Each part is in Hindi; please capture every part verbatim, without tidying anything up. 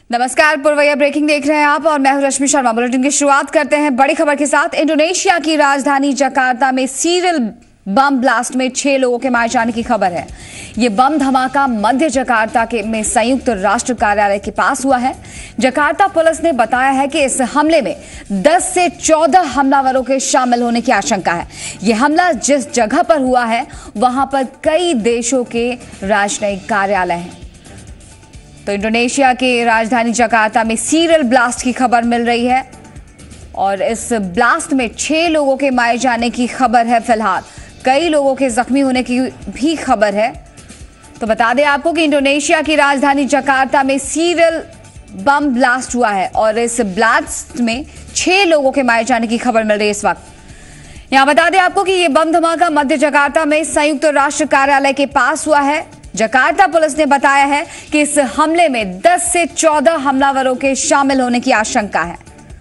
नमस्कार, पुरवैया ब्रेकिंग देख रहे हैं आप और मैं हूं रश्मि शर्मा। बुलेटिन की शुरुआत करते हैं बड़ी खबर के साथ। इंडोनेशिया की राजधानी जकार्ता में सीरियल बम ब्लास्ट में छह लोगों के मारे जाने की खबर है। ये बम धमाका मध्य जकार्ता के में संयुक्त राष्ट्र कार्यालय के पास हुआ है। जकार्ता पुलिस ने बताया है कि इस हमले में दस से चौदह हमलावरों के शामिल होने की आशंका है। यह हमला जिस जगह पर हुआ है वहां पर कई देशों के राजनयिक कार्यालय हैं। तो इंडोनेशिया के राजधानी जकार्ता में सीरियल ब्लास्ट की खबर मिल रही है और इस ब्लास्ट में छह लोगों के मारे जाने की खबर है। फिलहाल कई लोगों के जख्मी होने की भी खबर है। तो बता दें आपको कि इंडोनेशिया की राजधानी जकार्ता में सीरियल बम ब्लास्ट हुआ है और इस ब्लास्ट में छह लोगों के मारे जाने की खबर मिल रही है इस वक्त। यहां बता दें आपको कि यह बम धमाका मध्य जकार्ता में संयुक्त राष्ट्र कार्यालय के पास हुआ है। जकार्ता पुलिस ने बताया है कि इस हमले में दस से चौदह हमलावरों के शामिल होने की आशंका है।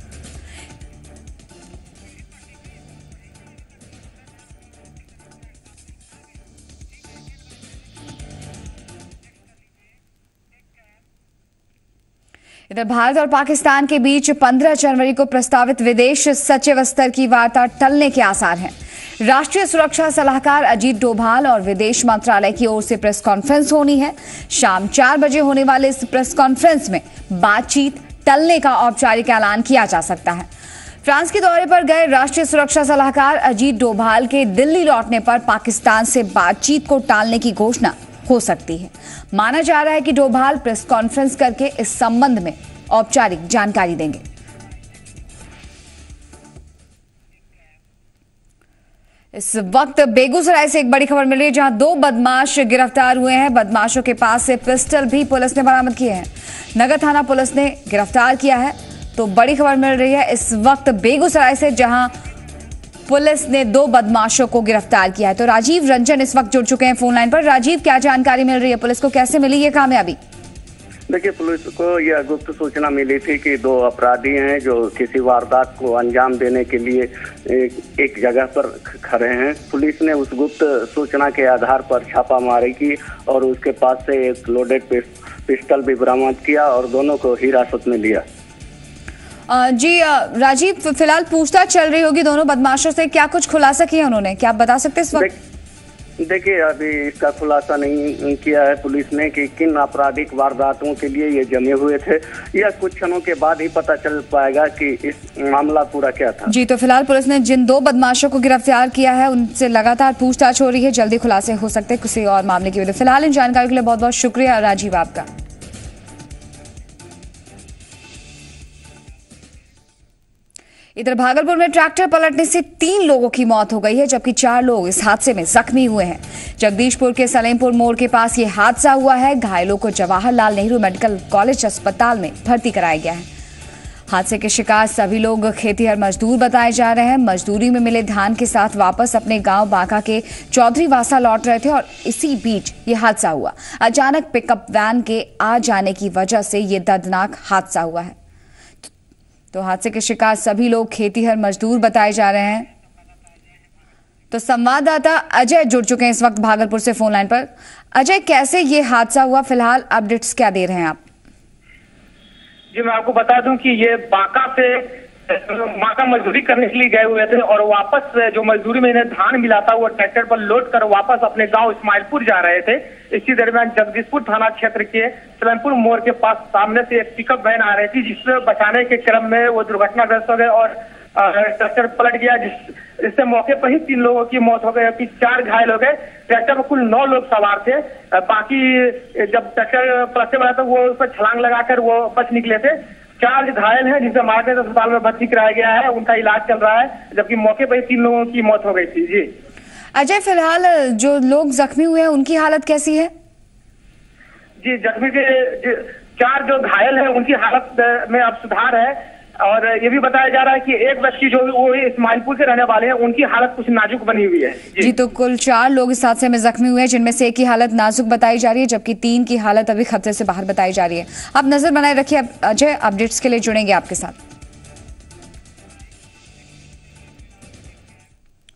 इधर भारत और पाकिस्तान के बीच पंद्रह जनवरी को प्रस्तावित विदेश सचिव स्तर की वार्ता टलने के आसार हैं। राष्ट्रीय सुरक्षा सलाहकार अजीत डोभाल और विदेश मंत्रालय की ओर से प्रेस कॉन्फ्रेंस होनी है। शाम चार बजे होने वाले इस प्रेस कॉन्फ्रेंस में बातचीत टलने का औपचारिक ऐलान किया जा सकता है। फ्रांस के दौरे पर गए राष्ट्रीय सुरक्षा सलाहकार अजीत डोभाल के दिल्ली लौटने पर पाकिस्तान से बातचीत को टालने की घोषणा हो सकती है। माना जा रहा है कि डोभाल प्रेस कॉन्फ्रेंस करके इस संबंध में औपचारिक जानकारी देंगे। इस वक्त बेगूसराय से एक बड़ी खबर मिल रही है जहां दो बदमाश गिरफ्तार हुए हैं। बदमाशों के पास से पिस्टल भी पुलिस ने बरामद किए हैं। नगर थाना पुलिस ने गिरफ्तार किया है। तो बड़ी खबर मिल रही है इस वक्त बेगूसराय से जहां पुलिस ने दो बदमाशों को गिरफ्तार किया है। तो राजीव रंजन इस वक्त जुड़ चुके हैं फोन लाइन पर। राजीव, क्या जानकारी मिल रही है? पुलिस को कैसे मिली ये कामयाबी? देखिए, पुलिस को यह गुप्त सूचना मिली थी कि दो अपराधी हैं जो किसी वारदात को अंजाम देने के लिए एक, एक जगह पर खड़े हैं। पुलिस ने उस गुप्त सूचना के आधार पर छापामारी की और उसके पास से एक लोडेड पिस्टल भी बरामद किया और दोनों को हिरासत में लिया। जी राजीव, फिलहाल पूछताछ चल रही होगी दोनों बदमाशों से, क्या कुछ खुलासा किया उन्होंने? क्या आप बता सकते हैं इस वक्त? देखिए, अभी इसका खुलासा नहीं किया है पुलिस ने कि किन आपराधिक वारदातों के लिए ये जमे हुए थे। यह कुछ क्षणों के बाद ही पता चल पाएगा कि इस मामला पूरा क्या था। जी, तो फिलहाल पुलिस ने जिन दो बदमाशों को गिरफ्तार किया है उनसे लगातार पूछताछ हो रही है। जल्दी खुलासे हो सकते हैं किसी और मामले की वजह। फिलहाल इन जानकारी के लिए बहुत बहुत शुक्रिया राजीव आपका। इधर भागलपुर में ट्रैक्टर पलटने से तीन लोगों की मौत हो गई है जबकि चार लोग इस हादसे में जख्मी हुए हैं। जगदीशपुर के सलेमपुर मोड़ के पास ये हादसा हुआ है। घायलों को जवाहरलाल नेहरू मेडिकल कॉलेज अस्पताल में भर्ती कराया गया है। हादसे के शिकार सभी लोग खेतीहर मजदूर बताए जा रहे हैं। मजदूरी में मिले धान के साथ वापस अपने गांव बांका के चौधरी वासा लौट रहे थे और इसी बीच ये हादसा हुआ। अचानक पिकअप वैन के आ जाने की वजह से ये दर्दनाक हादसा हुआ है। तो हादसे के शिकार सभी लोग खेतीहर मजदूर बताए जा रहे हैं। तो संवाददाता अजय जुड़ चुके हैं इस वक्त भागलपुर से फोन लाइन पर। अजय, कैसे ये हादसा हुआ? फिलहाल अपडेट्स क्या दे रहे हैं आप? जी, मैं आपको बता दूं कि ये बांका से बांका मजदूरी करने के लिए गए हुए थे और वापस जो मजदूरी में इन्हें धान मिला था वो ट्रैक्टर पर लोड कर वापस अपने गांव इस्माइलपुर जा रहे थे। इसी दरमियान जगदीशपुर थाना क्षेत्र के सलेमपुर मोड़ के पास सामने से एक पिकअप वैन आ रही थी जिससे बचाने के क्रम में वो दुर्घटनाग्रस्त हो गए और ट्रैक्टर पलट गया, जिस जिससे मौके पर ही तीन लोगों की मौत हो गई जबकि चार घायल हो गए। ट्रैक्टर में कुल नौ लोग सवार थे। बाकी जब ट्रैक्टर पलटने वाला था वो उस पर छलांग लगाकर वो बच निकले थे। चार घायल हैं जिसे मारकर अस्पताल में भर्ती कराया गया है, उनका इलाज चल रहा है जबकि मौके पर ही तीन लोगों की मौत हो गई थी। जी अजय, फिलहाल जो लोग जख्मी हुए हैं उनकी हालत कैसी है? जी, जख्मी के चार जो घायल हैं उनकी हालत में अब सुधार है और ये भी बताया जा रहा है कि एक व्यक्ति जो वो इस्माइलपुर के रहने वाले हैं उनकी हालत कुछ नाजुक बनी हुई है। जी, जी तो कुल चार लोग इस हादसे में जख्मी हुए हैं जिनमें से एक की हालत नाजुक बताई जा रही है जबकि तीन की हालत अभी खतरे से बाहर बताई जा रही है। आप नजर बनाए रखिए अजय, अपडेट्स के लिए जुड़ेंगे आपके साथ।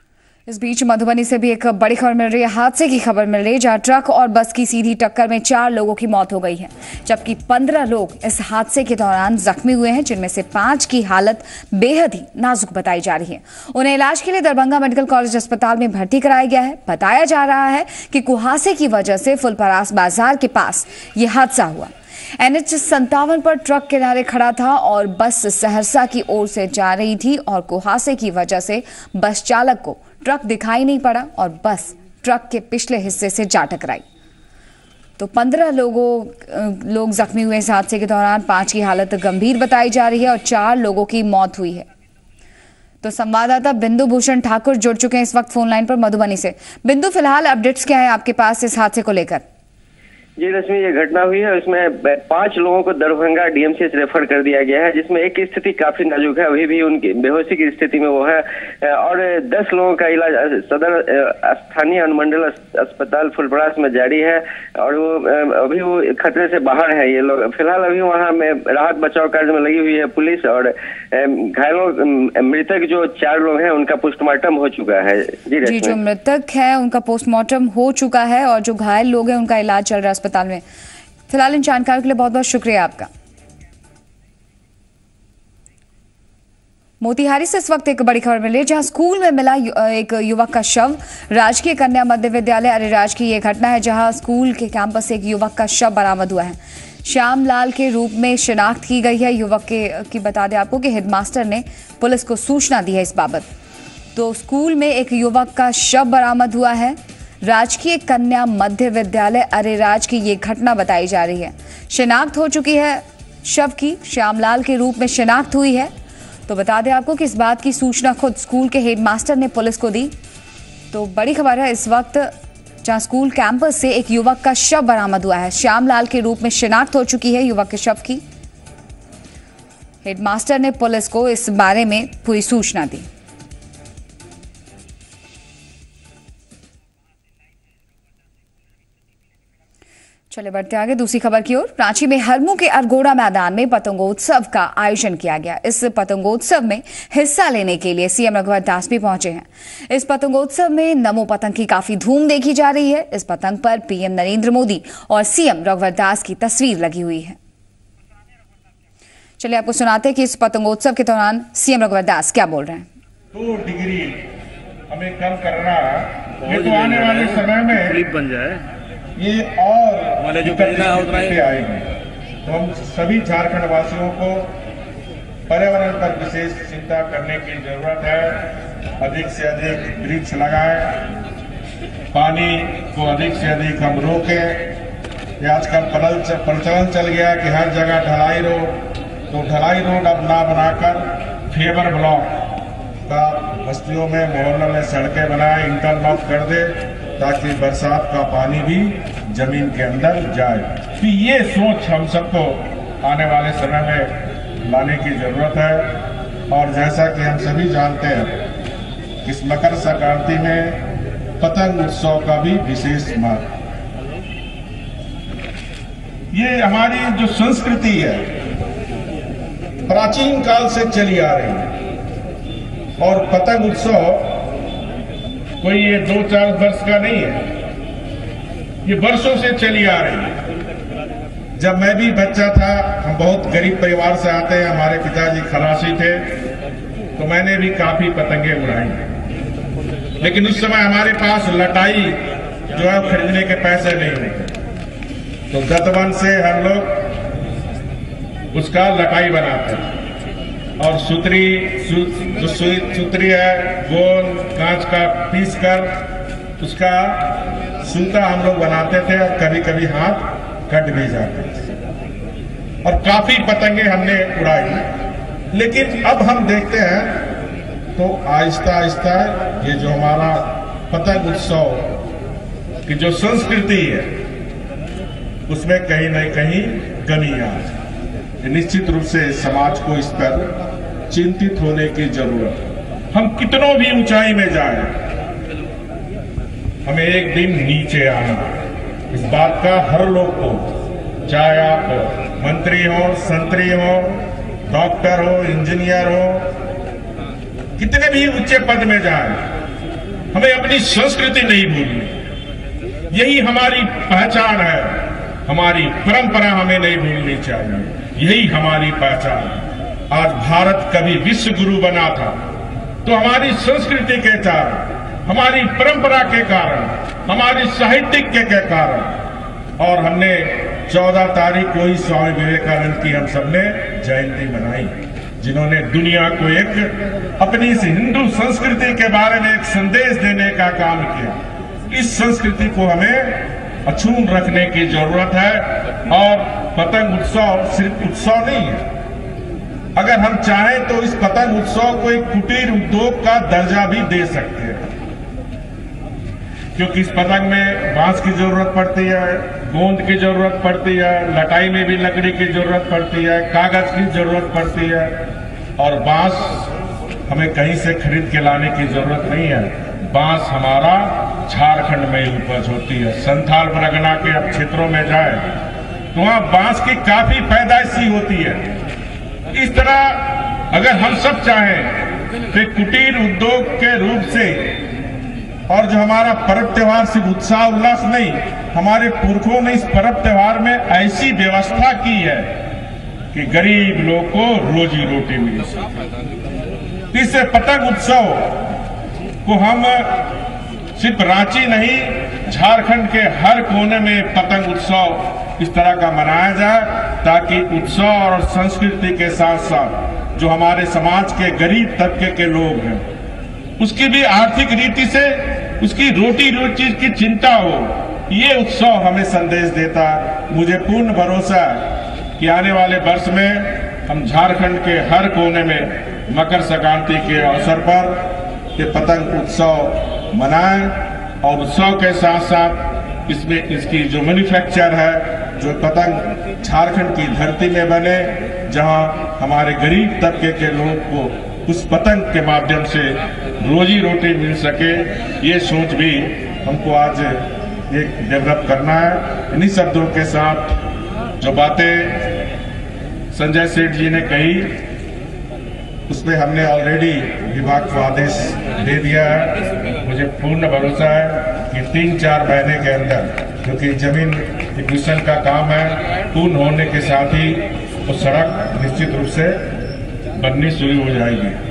इस बीच मधुबनी से भी एक बड़ी खबर मिल रही है। हादसे की खबर मिल रही है जहां ट्रक और बस की सीधी टक्कर में चार लोगों की मौत हो गई है, जबकि पंद्रह लोग इस हादसे के दौरान जख्मी हुए हैं, जिनमें से पांच की हालत बेहद ही नाजुक बताई जा रही है। उन्हें इलाज के लिए दरभंगा मेडिकल कॉलेज अस्पताल में भर्ती कराया गया है। बताया जा रहा है कि कुहासे की वजह से फुलपरास बाजार के पास ये हादसा हुआ। एन एच संतावन पर ट्रक किनारे खड़ा था और बस सहरसा की ओर से जा रही थी और कुहासे की वजह से बस चालक को ट्रक दिखाई नहीं पड़ा और बस ट्रक के पिछले हिस्से से जा टकराई। तो पंद्रह लोगों लोग जख्मी हुए इस हादसे के दौरान। पांच की हालत गंभीर बताई जा रही है और चार लोगों की मौत हुई है। तो संवाददाता बिंदु भूषण ठाकुर जुड़ चुके हैं इस वक्त फोन लाइन पर मधुबनी से। बिंदु, फिलहाल अपडेट्स क्या है आपके पास इस हादसे को लेकर? जी रश्मि, ये घटना हुई है, उसमें पांच लोगों को Darbhanga D M C H refer कर दिया गया है, जिसमें एक की स्थिति काफी नाजुक है, वही भी उनकी बेहोशी की स्थिति में वो है, और दस लोगों का इलाज सदर स्थानीय अनुमंडल अस्पताल फुलपरास में जारी है और वो अभी वो खतरे से बाहर है ये लोग। फिलहाल अभी वहाँ में राहत बचाव कार्य में लगी हुई है पुलिस, और घायलों मृतक जो चार लोग हैं उनका पोस्टमार्टम हो चुका है। जी, जी जो मृतक है उनका पोस्टमार्टम हो चुका है और जो घायल लोग हैं उनका इलाज चल रहा है अस्पताल में। फिलहाल इन जानकारी के लिए बहुत बहुत शुक्रिया आपका। मोतिहारी से इस वक्त एक बड़ी खबर मिली जहां स्कूल में मिला एक युवक का शव। राजकीय कन्या मध्य विद्यालय अरेराज की यह घटना है, जहां स्कूल के कैंपस से एक युवक का शव बरामद हुआ है। श्याम लाल के रूप में शिनाख्त की गई है युवक के की। बता दें आपको कि हेडमास्टर ने पुलिस को सूचना दी है इस बाबत। तो स्कूल में एक युवक का शव बरामद हुआ है। राजकीय कन्या मध्य विद्यालय अरेराज की ये घटना बताई जा रही है। शिनाख्त हो चुकी है शव की, श्यामलाल के रूप में शिनाख्त हुई है। तो बता दें आपको कि इस बात की सूचना खुद स्कूल के हेडमास्टर ने पुलिस को दी। तो बड़ी खबर है इस वक्त, जहां स्कूल कैंपस से एक युवक का शव बरामद हुआ है। श्यामलाल के रूप में शिनाख्त हो चुकी है युवक के शव की। हेडमास्टर ने पुलिस को इस बारे में पूरी सूचना दी। चले बढ़ते आगे दूसरी खबर की ओर। रांची में हरमू के अरगोड़ा मैदान में पतंगोत्सव का आयोजन किया गया। इस पतंगोत्सव में हिस्सा लेने के लिए सीएम रघुवर दास भी पहुंचे हैं। इस पतंगोत्सव में नमो पतंग की काफी धूम देखी जा रही है। इस पतंग पर पीएम नरेंद्र मोदी और सीएम रघुवर दास की तस्वीर लगी हुई है। चलिए आपको सुनाते हैं कि इस पतंगोत्सव के दौरान सीएम रघुवर दास क्या बोल रहे हैं। दो डिग्री हमें कम करना, ये तो आने वाले समय में बन जाए, ये और जो आएंगे। तो हम सभी झारखंड वासियों को पर्यावरण पर विशेष चिंता करने की जरूरत है। अधिक से अधिक वृक्ष लगाएं, पानी को अधिक से अधिक हम रोकें। ये आजकल प्रचलन चल गया कि हर जगह ढलाई रोड, तो ढलाई रोड अब ना बनाकर फेवर ब्लॉक का बस्तियों में मोहल्लों में सड़कें बनाए, इंटरलॉक कर दे, ताकि बरसात का पानी भी जमीन के अंदर जाए। तो ये सोच हम सबको आने वाले समय में लाने की जरूरत है। और जैसा कि हम सभी जानते हैं, इस मकर संक्रांति में पतंग उत्सव का भी विशेष महत्व। ये हमारी जो संस्कृति है प्राचीन काल से चली आ रही है, और पतंग उत्सव कोई ये दो चार वर्ष का नहीं है, ये वर्षों से चली आ रही है। जब मैं भी बच्चा था, हम बहुत गरीब परिवार से आते हैं, हमारे पिताजी खलासी थे, तो मैंने भी काफी पतंगे उड़ाई। लेकिन उस समय हमारे पास लटाई जो है खरीदने के पैसे नहीं होते, तो दतवन से हम लोग उसका लटाई बनाते हैं। और सुतरी सु, जो सुतरी है गोंद कांच का पीस कर उसका सूता हम लोग बनाते थे, और कभी कभी हाथ कट भी जाते थे, और काफी पतंगे हमने उड़ाई। लेकिन अब हम देखते हैं तो आहिस्ता आहिस्ता ये जो हमारा पतंग उत्सव की जो संस्कृति है उसमें कहीं न कहीं कमी आ रही है। निश्चित रूप से समाज को इस पर चिंतित होने की जरूरत है। हम कितनों भी ऊंचाई में जाएं, हमें एक दिन नीचे आना, इस बात का हर लोग को, चाहे आप मंत्री हो, संतरी हो, डॉक्टर हो, इंजीनियर हो, कितने भी ऊंचे पद में जाएं, हमें अपनी संस्कृति नहीं भूलनी, यही हमारी पहचान है, हमारी परंपरा हमें नहीं भूलनी चाहिए, यही हमारी पहचान है। आज भारत कभी विश्व गुरु बना था तो हमारी संस्कृति के कारण, हमारी परंपरा के कारण, हमारी साहित्य के कारण, और हमने चौदह तारीख को ही स्वामी विवेकानंद की हम सबने जयंती मनाई, जिन्होंने दुनिया को एक अपनी इस हिंदू संस्कृति के बारे में एक संदेश देने का काम किया। इस संस्कृति को हमें अछूत रखने की जरूरत है, और पतंग उत्सव सिर्फ उत्सव नहीं है। अगर हम चाहें तो इस पतंग उत्सव को एक कुटीर उद्योग का दर्जा भी दे सकते हैं, क्योंकि इस पतंग में बांस की जरूरत पड़ती है, गोंद की जरूरत पड़ती है, लटाई में भी लकड़ी की जरूरत पड़ती है, कागज की जरूरत पड़ती है, और बांस हमें कहीं से खरीद के लाने की जरूरत नहीं है। बांस हमारा झारखंड में ही उपज होती है। संथाल परगना के अब क्षेत्रों में जाए तो वहां बांस की काफी पैदाइशी होती है। इस तरह अगर हम सब चाहें तो कुटीर उद्योग के रूप से, और जो हमारा पर्व त्योहार सिर्फ उत्साह उल्लास नहीं, हमारे पुरखों ने इस पर्व त्योहार में ऐसी व्यवस्था की है कि गरीब लोग को रोजी रोटी मिले। इस पतंग उत्सव को हम सिर्फ रांची नहीं, झारखंड के हर कोने में पतंग उत्सव इस तरह का मनाया जाए, ताकि उत्सव और संस्कृति के साथ साथ जो हमारे समाज के गरीब तबके के लोग हैं, उसकी भी आर्थिक रीति से उसकी रोटी रोटी की चिंता हो। ये उत्सव हमें संदेश देता है। मुझे पूर्ण भरोसा है कि आने वाले वर्ष में हम झारखंड के हर कोने में मकर संक्रांति के अवसर पर ये पतंग उत्सव मनाएं, और उत्सव के साथ साथ इसमें इसकी जो मैन्युफैक्चर है, जो पतंग झारखंड की धरती में बने, जहां हमारे गरीब तबके के लोग को उस पतंग के माध्यम से रोजी रोटी मिल सके, ये सोच भी हमको आज एक डेवलप करना है। इन्हीं शब्दों के साथ जो बातें संजय सेठ जी ने कही, उसमें हमने ऑलरेडी विभाग को आदेश दे दिया है। मुझे पूर्ण भरोसा है कि तीन चार महीने के अंदर, क्योंकि जमीन एक्विजिशन का काम है, पूर्ण होने के साथ ही वो सड़क निश्चित रूप से बननी शुरू हो जाएगी।